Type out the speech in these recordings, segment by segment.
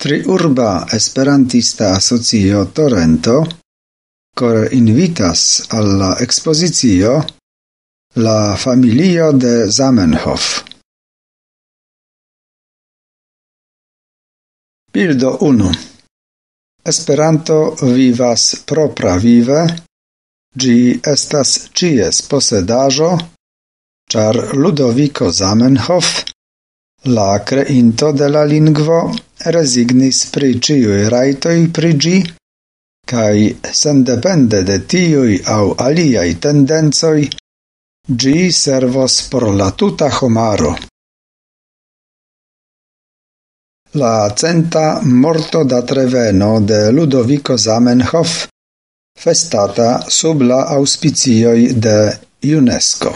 Triurba Esperantista Asocio Torrento core invitas alla expositio La familio de Zamenhof. Bildo 1. Esperanto vivas propra vive, gi estas cies posedaĵo, ĉar Ludovico Zamenhof, la creinto de la lingvo, resignis pri ĉiuj rajtoj pri ĝi, kaj sendepende de tiuj aŭ aliaj tendencoj, ĝi servos por la tuta homaro. La centa mortodatreveno de Ludovico Zamenhof festata sub la auspicioj de UNESCO.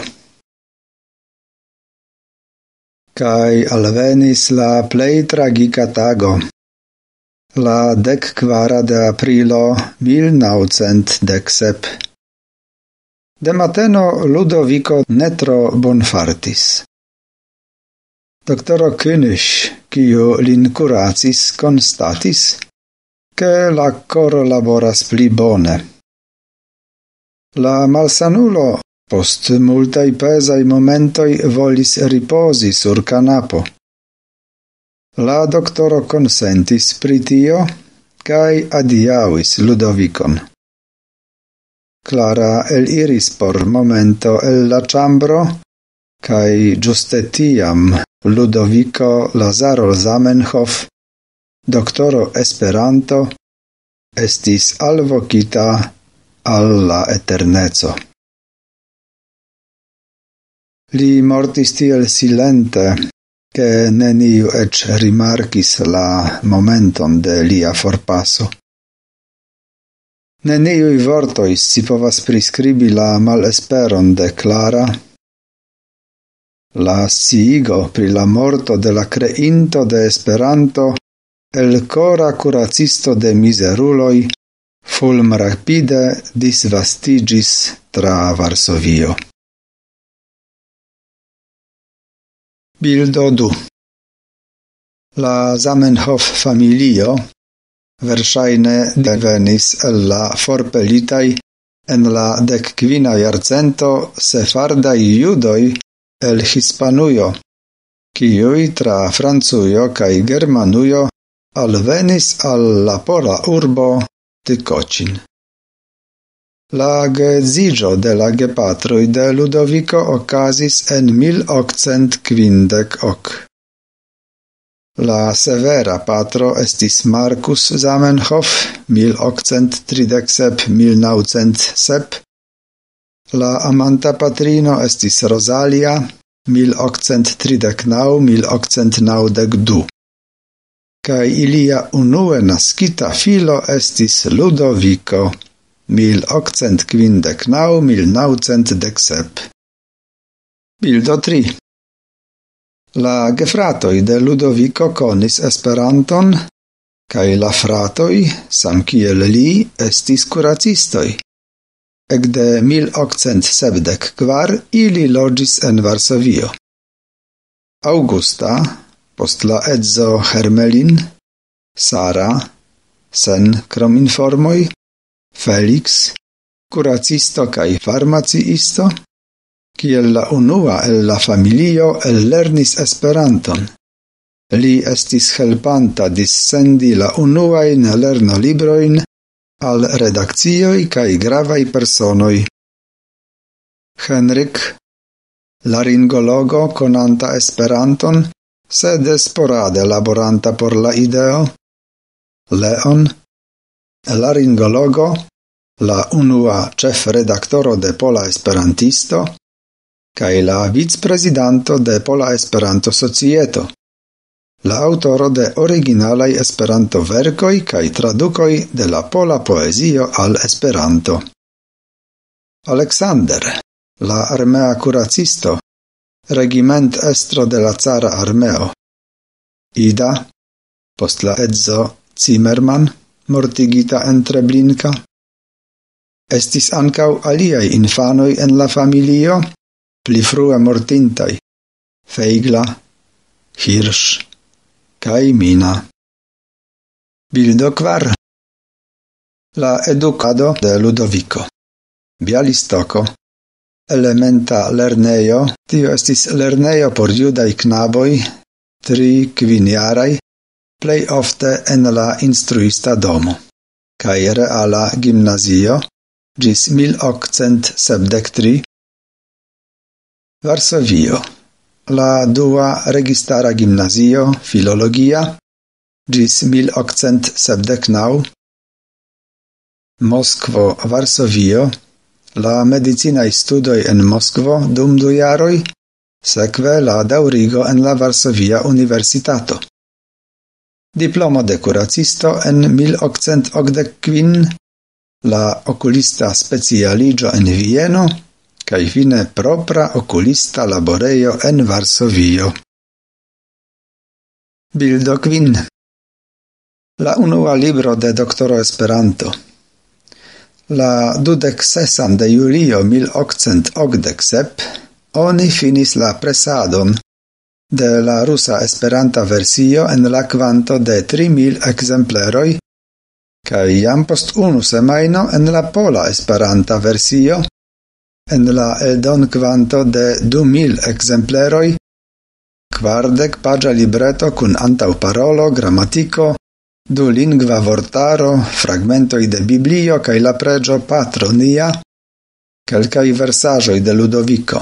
Kai alvenis la plej tragica tago, la 14 de aprilo 1917. De mateno Ludovico ne tro bonfartis. Doktoro König, kiu lin kuracis, konstatis, ke la koro laboras pli bone. La malsanulo post multaj pezaj momentoj volis ripozi sur kanapo. La doktoro konsentis pri tio kaj adiaŭis Ludovicon. Clara eliris por momento el la ĉambro kaj ĝuste tiam Ludovico Lazaro Zamenhof, doktoro Esperanto, estis alvokita al la eterneco. Li mortis tiel silente, ke neniu eĉ rimarkis la momenton de lia forpaso. Neniuj vortoj scipovas priskribi la malesperon de Clara. La sciigo pri la morto de la creinto de Esperanto, el cora curacisto de miseruloj, fulmrapide disvastigis tra Varsovio. Bildo 2. La Zamenhof familio verŝajne devenis el la forpelitaj en la 15 jarcento sefardaj judoj el Hispanujo, kiuj tra Francujo kaj Germanujo alvenis al la pola urbo Tykocin. La geedziĝo de la gepatroj de Ludovico okazis en 1858. La severa patro estis Marcus Zamenhof 1837–1907, la amanta patrino estis Rosalia 1839–1892, kaj ilia unue naskita filo estis Ludovico 1859–1917. Bildo 3. La gefratoj de Ludovico konis Esperanton, kaj la fratoj, samkiel li, estis kuracistoj. Ekde 1874 ili loĝis en Varsovio. Augusta, post la edzo Hermelin, Sara, sen krom informoj, Felix, kuracisto kaj farmaciisto, kiel la unua el la familio ellernis Esperanton. Li estis helpanta dissendi la unuajn lernolibrojn al redakcioj kaj gravaj personoj. Henrik, laringologo konanta Esperanton, sed sporade laboranta por la ideo. Leon, laringologo, la unua ĉefredaktoro de Pola Esperantisto, kaj la vicprezidanto de Pola Esperanto-Societo, la autoro de originalaj Esperanto-verkoj kaj tradukoj de la pola poezio al Esperanto. Aleksander, la armea kuracisto, regiment-estro de la cara armeo. Ida, post la edzo Zimmermann, mortigita en Treblinka. Estis ankaŭ aliaj infanoj en la familio, pli frue mortintaj, Feigla, Hirsch kaj Mina. Bildo 4. La edukado de Ludovico. Bialistoko. Elementa lernejo. Tio estis lernejo por judaj knaboj, 3-5-jaraj, plej ofte en la instruista domo. Kaj reala gimnazio, ĝis 1873. Varsovio. La dua registara gimnazio, filologia, ĝis 1879. Moskvo, Varsovio. La medicinaj studoj en Moskvo dum 2 jaroj, sekve la daŭrigo en la Varsovia Universitato. Diplomo de kuracisto en 1885, la okulista specialiĝo en Vieno, kaj fine propra okulista laborejo en Varsovio. Bildo 5. La unua libro de doktoro Esperanto. La 26 de julio 1887 oni finis la presadon de la rusa esperanta versio en la kvanto de 3000 ekzempleroj, kaj jam post 1 semajno en la pola esperanta versio en la eldon kvanto de 2000 ekzempleroj, 40-paĝa libreto kun antaŭparolo, gramatiko, 2-lingva vortaro, fragmentoj de Biblio kaj la preĝo Patro Nia, kelkaj versaĵoj de Ludovico.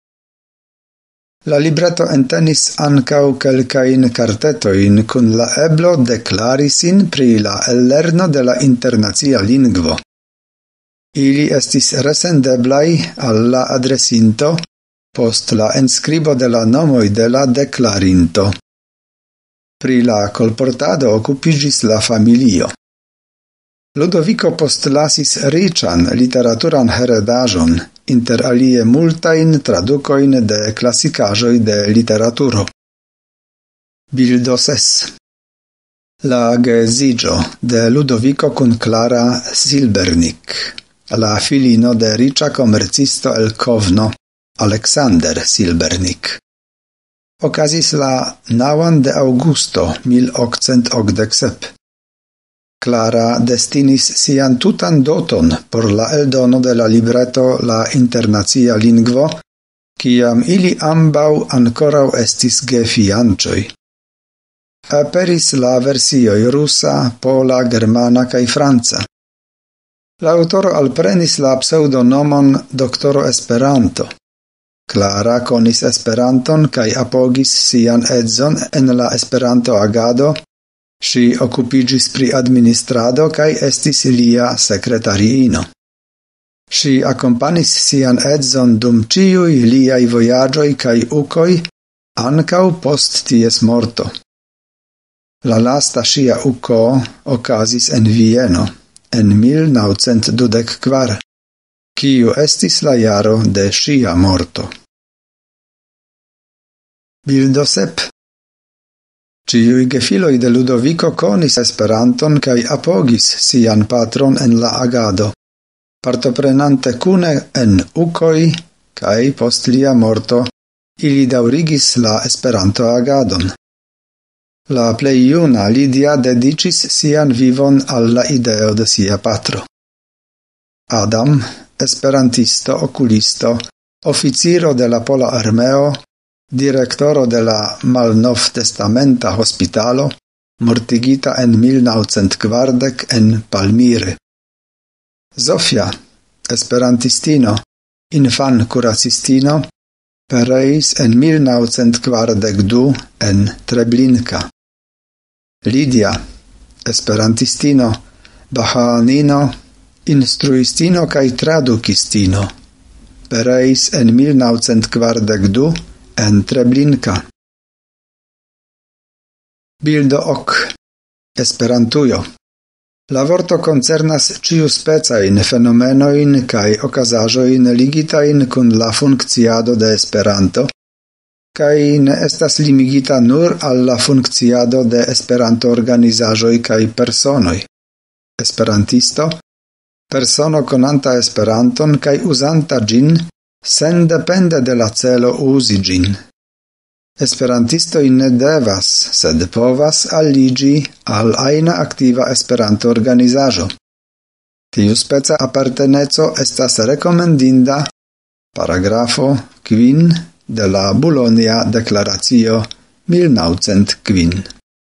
La libreto entenis ankaŭ kelkajn kartetojn kun la eblo deklari sin pri la ellerno de la internacia lingvo. Ili estis resendeblaj al la adresinto post la enskribo de la nomoj de la deklarinto. Pri la colportado occupigis la familio. Ludovico postlasis riĉan literaturan heredaĵon, inter alie multajn tradukojn de klasikaĵoj de literaturo. Bildo 6. La geedziĝo de Ludovico kun Clara Silbernik, la filino de riĉa komercisto el Kovno, Aleksander Silbernik. Okazis la 9 de Augusto 1887. Clara destinis sian tutan doton por la eldono de la libreto La internacia lingvo, kiam ili ambaŭ ankoraŭ estis gefianĉoj. Aperis la versioj rusa, pola, germana kaj franca. La aŭtoro alprenis la pseŭdonomon Doktoro Esperanto. Clara konis Esperanton kaj apogis sian edzon en la Esperanto agado. Ŝi okupiĝis pri administrado kaj estis lia sekretariino. Ŝi akompanis sian edzon dum ĉiuj liaj vojaĝoj kaj ukoj, ankaŭ post ties morto. La lasta ŝia uko okazis en Vieno en 1924. Kiu estis la jaro de ŝia morto. Bildo 7. Ĉiuj gefiloj de Ludovico konis Esperanton kaj apogis sian patron en la agado, partoprenante kune en ukoj kaj post lia morto ili daŭrigis la Esperanto-agadon. La plej juna Lidia dediĉis sian vivon al la ideo de sia patro. Adam, esperantisto, okulisto, oficiro de la Pola Armeo, direktoro de la Malnovtestamenta Hospitalo, mortigita en 1940 en Palmire. Zofia, esperantistino, infan kuracistino, pereis en 1942 en Treblinka. Lidia, esperantistino, bahaanino, instruistino kaj tradukistino, pereis en 1942 en Treblinka. Bildo 8. Esperantujo. La vorto concernas ĉiuspecajn fenomenojn kaj okazaĵojn ligitajn kun la funkciado de Esperanto, kaj ne estas limigita nur al la funkciado de Esperanto-organizaĵoj kaj personoj. Esperantisto, persono konanta Esperanton kaj uzanta ĝin sendepende de la celo uzi ĝin. Esperantistoj ne devas, sed povas alligi al aina aktiva Esperanto-organizaĵo. Tiu speca aparteneco estas rekomendinda paragrafo 5 de la Bulonia Deklaracio 1905.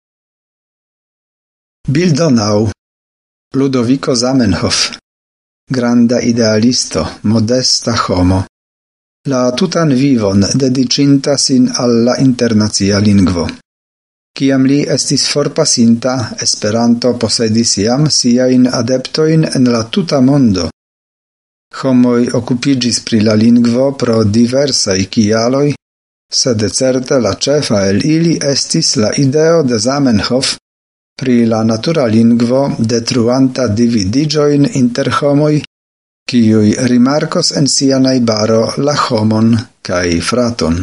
Bildo naŭ. Ludovico Zamenhof, granda idealisto, modesta homo, la tutan vivon dedicinta sin alla internacia lingvo. Kiam li estis forpasinta, Esperanto posedis jam siajn adeptojn en la tuta mondo. Homoj okupigis pri la lingvo pro diversaj kialoj, sed certe la ĉefa el ili estis la ideo de Zamenhof pri la natura lingvo detruanta dividigioin inter homoj, kiuj rimarkos en sia najbaro la homon kaj fraton.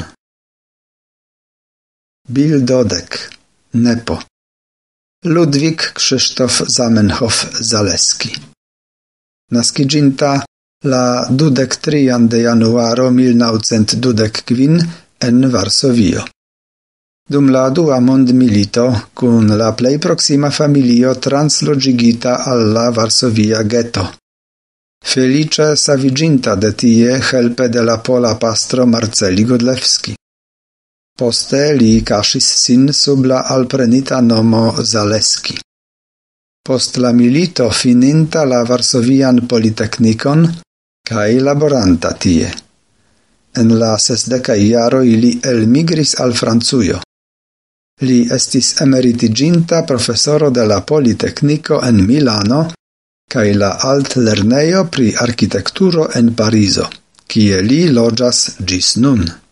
Bildo 10. Nepo. Ludwik Krzysztof Zamenhof Zaleski. Naskiĝinta la 23 de januaro 1925 en Varsovio. Dum la dua mondmilito, kun la plej proksima familio translogigita al la Varsovia ghetto. Felice saviginta de tie helpe de la pola pastro Marceli Godlewski. Poste li kaŝis sin sub la alprenita nomo Zaleski. Post la milito fininta la Varsovian Politeknikon kaj laboranta tie. En la 60-kaj jaroj li elmigris al Francujo. Li estis emeritiginta profesoro de la Politekniko en Milano kaj la altlernejo pri arkitekturo en Parizo, kie li loĝas ĝis nun.